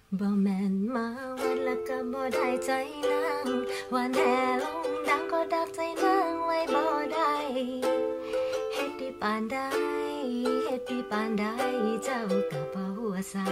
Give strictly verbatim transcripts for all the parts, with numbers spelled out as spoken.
บ่แม่นมาวันละก็บ่ได้ใจนางวันแห่ลงดังก็ดักใจนางไว้บ่ได้เฮ็ดดีปานใดเฮ็ดดีปานใดเจ้าก็บ่หัวซา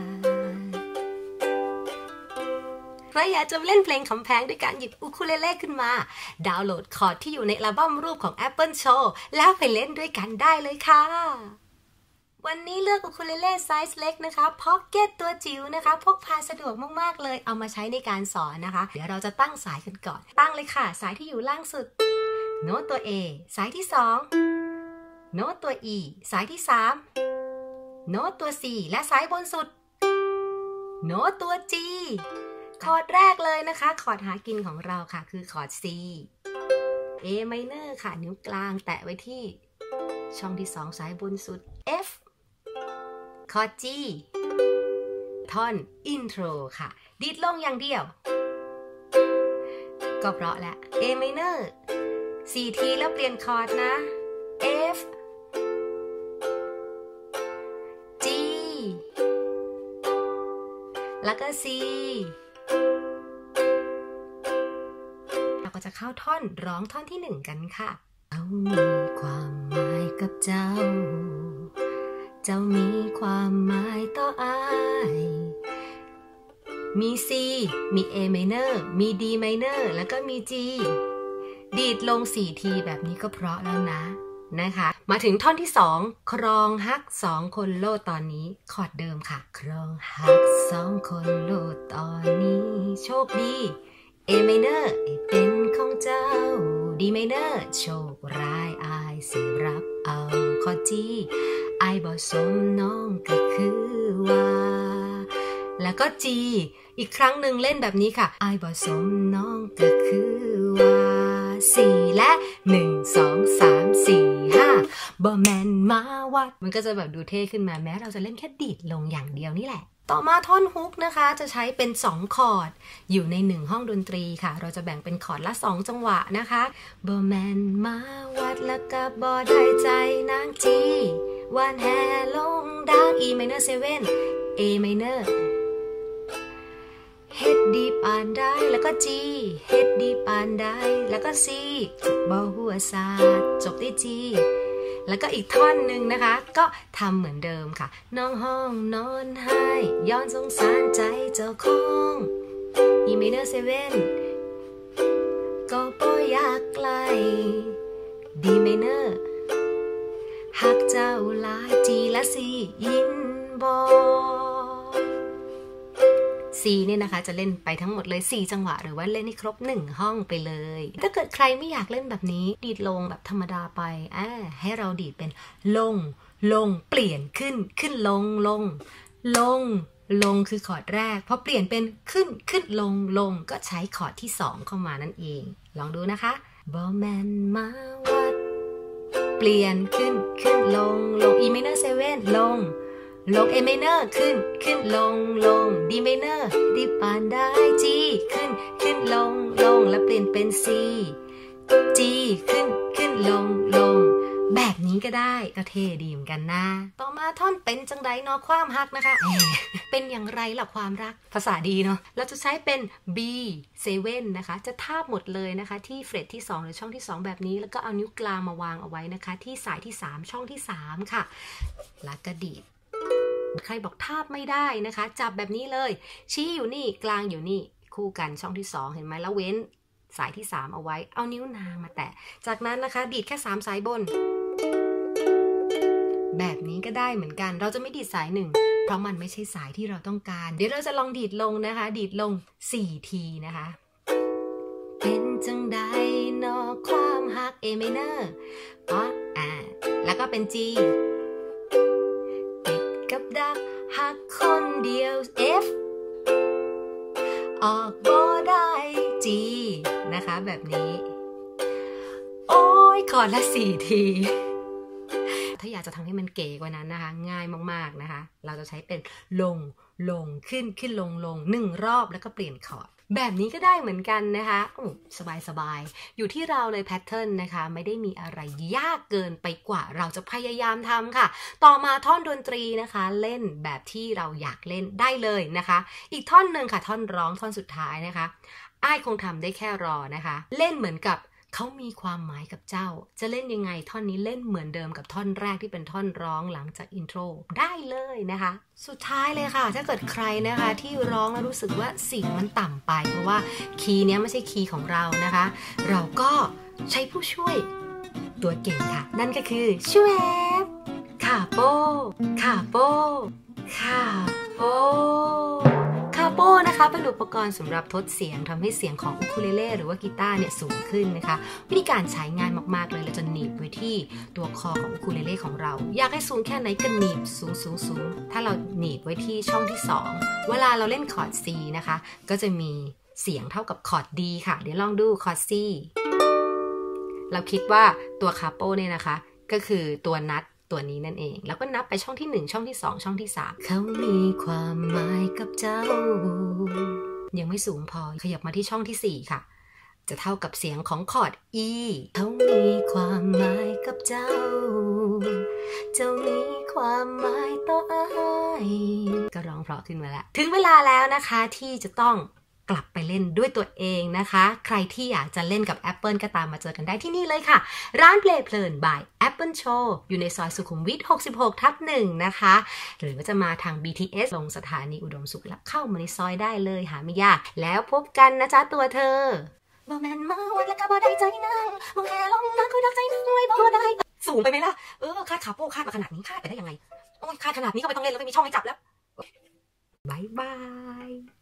ใครอยากจะเล่นเพลงคำแพงด้วยการหยิบอูคูเลเล่ขึ้นมาดาวน์โหลดคอร์ดที่อยู่ในอัลบั้มรูปของ Apple Show แล้วไปเล่นด้วยกันได้เลยค่ะวันนี้เลือกอูคูเลเล่ไซส์เล็กนะคะพ็อกเก็ตตัวจิ๋วนะคะพกพาสะดวกมากๆเลยเอามาใช้ในการสอนนะคะเดี๋ยวเราจะตั้งสายกันก่อนตั้งเลยค่ะสายที่อยู่ล่างสุดโน้ตตัว A สายที่สองโน้ตตัว E สายที่สามโน้ตตัว C และสายบนสุดโน้ตตัว G คอร์ดแรกเลยนะคะคอร์ดหากินของเราค่ะคือคอร์ด C A minor ค่ะนิ้วกลางแตะไว้ที่ช่องที่สองสายบนสุด F คอร์ด G ท่อน intro ค่ะดีดลงอย่างเดียวก็เพราะแหละ A minor สี่ทีแล้วเปลี่ยนคอร์ดนะ F G แล้วก็ C เราก็จะเข้าท่อนร้องท่อนที่หนึ่งกันค่ะเอามีความหมายกับเจ้าเจ้ามีความหมายต่ออายมี C มี A minor มี D minor แล้วก็มี G ดีดลงสี่ทีแบบนี้ก็เพราะแล้วนะนะคะมาถึงท่อนที่สองครองฮักสองคนโลดตอนนี้คอร์ดเดิมค่ะครองฮักสองคนโลดตอนนี้โชคดี A minor เป็นของเจ้า D minor โชคร้ายอายสิรับเอาคอร์ด G อายบ่สมน้องก็คือว่าแล้วก็ G อีกครั้งหนึ่งเล่นแบบนี้ค่ะอายบ่สมน้องก็คือว่าสี่และหนึ่ง สอง สาม สี่ ห้าบ่แม่นมาวัดมันก็จะแบบดูเท่ขึ้นมาแม้เราจะเล่นแค่ดีดลงอย่างเดียวนี่แหละต่อมาท่อนฮุกนะคะจะใช้เป็นสองคอร์ดอยู่ในหนึ่งห้องดนตรีค่ะเราจะแบ่งเป็นคอร์ดละสองจังหวะนะคะบ่แม่นมาวัดแล้วก็บ่ได้ใจนางจีวันแห่ลงดัง E minor เซเว่น A minor เฮ็ดดีปานได้แล้วก็ G เฮ็ดดีปานได้แล้วก็ C บ่หัวซาดจบที่ G แล้วก็อีกท่อนหนึ่งนะคะก็ทำเหมือนเดิมค่ะน้องห้องนอนไห้ย้อนสงสารใจเจ้าของ E minor เซเว่นก็บ่อยากไกล D minor หักเจ้าหลาย G และ C ยินบ่C เนี่ยนะคะจะเล่นไปทั้งหมดเลยสี่จังหวะหรือว่าเล่นให้ครบหนึ่งห้องไปเลยถ้าเกิดใครไม่อยากเล่นแบบนี้ดีดลงแบบธรรมดาไปอ่าให้เราดีดเป็นลงลงเปลี่ยนขึ้นขึ้นลงลงลงลงคือคอร์ดแรกพอเปลี่ยนเป็นขึ้นขึ้นลงลงก็ใช้คอร์ดที่สองเข้ามานั่นเองลองดูนะคะบ่แม่นมาวัดเปลี่ยนขึ้นขึ้นลงลง E minor เซเว่นลงลง A minor ขึ้นขึ้นลงลง D minor ดีปานได้ G ขึ้นขึ้นลงลงแล้วเปลี่ยนเป็น C G ขึ้นขึ้นลงลงแบบนี้ก็ได้ก็เท่ดีเหมือนกันนะต่อมาท่อนเป็นจังไดนอความฮักนะคะ เป็นอย่างไรล่ะความรักภาษาดีเนาะเราจะใช้เป็น B เซเว่นนะคะจะทาบหมดเลยนะคะที่เฟรตที่สองหรือช่องที่สองแบบนี้แล้วก็เอานิ้วกลางมาวางเอาไว้นะคะที่สายที่สามช่องที่สามค่ะแล้วก็ดีดใครบอกทาบไม่ได้นะคะจับแบบนี้เลยชี้อยู่นี่กลางอยู่นี่คู่กันช่องที่สองเห็นไหมแล้วเว้นสายที่สามเอาไว้เอานิ้วนางมาแตะจากนั้นนะคะดีดแค่สามสายบนแบบนี้ก็ได้เหมือนกันเราจะไม่ดีดสายหนึ่งเพราะมันไม่ใช่สายที่เราต้องการเดี๋ยวเราจะลองดีดลงนะคะดีดลงสี่ทีนะคะเป็นจังใดนอความฮัก A minor ป๊ะอ่าแล้วก็เป็น Gกับดักหักคนเดียว F ออกบ่ได้ G นะคะแบบนี้โอ้ยคอร์ดละสี่ทีถ้าอยากจะทำให้มันเก๋กว่านั้นนะคะง่ายมากๆนะคะเราจะใช้เป็นลงลงขึ้นขึ้นลงลงหนึ่งรอบแล้วก็เปลี่ยนคอร์ดแบบนี้ก็ได้เหมือนกันนะคะโอ้สบายสบายอยู่ที่เราเลยแพทเทิร์นนะคะไม่ได้มีอะไรยากเกินไปกว่าเราจะพยายามทำค่ะต่อมาท่อนดนตรีนะคะเล่นแบบที่เราอยากเล่นได้เลยนะคะอีกท่อนหนึ่งค่ะท่อนร้องท่อนสุดท้ายนะคะอ้ายคงทำได้แค่รอนะคะเล่นเหมือนกับเขามีความหมายกับเจ้าจะเล่นยังไงท่อนนี้เล่นเหมือนเดิมกับท่อนแรกที่เป็นท่อนร้องหลังจากอินโทรได้เลยนะคะสุดท้ายเลยค่ะถ้าเกิดใครนะคะที่ร้องแล้วรู้สึกว่าเสียงมันต่ำไปเพราะว่าคีย์นี้ไม่ใช่คีย์ของเรานะคะเราก็ใช้ผู้ช่วยตัวเก่งค่ะนั่นก็คือช่วยคาโปคาโปคาโปคาโปนะคะเป็นอุปกรณ์สำหรับทดเสียงทำให้เสียงของอูคูเลเล่หรือว่ากีตาร์เนี่ยสูงขึ้นนะคะวิธีการใช้ง่ายมากๆเลยเราจะหนีบไว้ที่ตัวคอของอูคูเลเล่ของเราอยากให้สูงแค่ไหนก็หนีบสูงสูงสูงถ้าเราหนีบไว้ที่ช่องที่สองเวลาเราเล่นคอร์ด C นะคะก็จะมีเสียงเท่ากับคอร์ด D ค่ะเดี๋ยวลองดูคอร์ด C เราคิดว่าตัวคาโปเนี่ยนะคะก็คือตัวนัดตัวนี้นั่นเองแล้วก็นับไปช่องที่หนึ่งช่องที่สองช่องที่สามเขามีความหมายกับเจ้ายังไม่สูงพอขยับมาที่ช่องที่สี่ค่ะจะเท่ากับเสียงของคอร์ด E เขามีความหมายกับเจ้าเจ้ามีความหมายต่ออ้ายก็ร้องเพราะขึ้นมาแล้วถึงเวลาแล้วนะคะที่จะต้องกลับไปเล่นด้วยตัวเองนะคะใครที่อยากจะเล่นกับ Apple ก็ตามมาเจอกันได้ที่นี่เลยค่ะร้านเพลย์เพลิน by Apple Show อยู่ในซอยสุขุมวิทหกสิบหกทับหนึ่งนะคะหรือว่าจะมาทาง บี ที เอส ลงสถานีอุดมสุขแล้วเข้ามาในซอยได้เลยหาไม่ยากแล้วพบกันนะจ๊ะตัวเธอบ่แม่นมาวันแล้วก็บ่ได้ใจนางบ่แค่ลงมาคุยรักใจนางไว้บ่ได้สูงไปไหมล่ะเออคาดขาโป้คาดมาขนาดนี้คาดไปได้ยังไงโอ้ยคาดขนาดนี้ก็ไม่ต้องเล่นแล้วไม่มีช่องให้จับแล้วบายบาย